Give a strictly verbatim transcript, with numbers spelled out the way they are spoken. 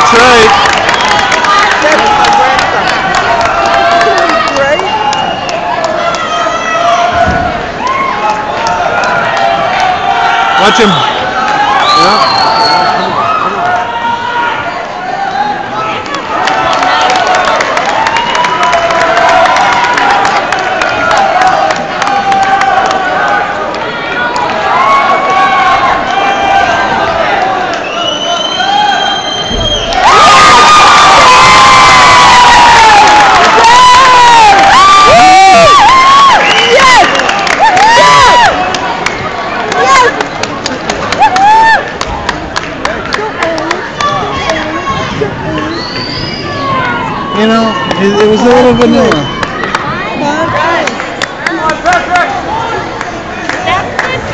That's right. Watch him. Yeah. You know, it, it was a little vanilla.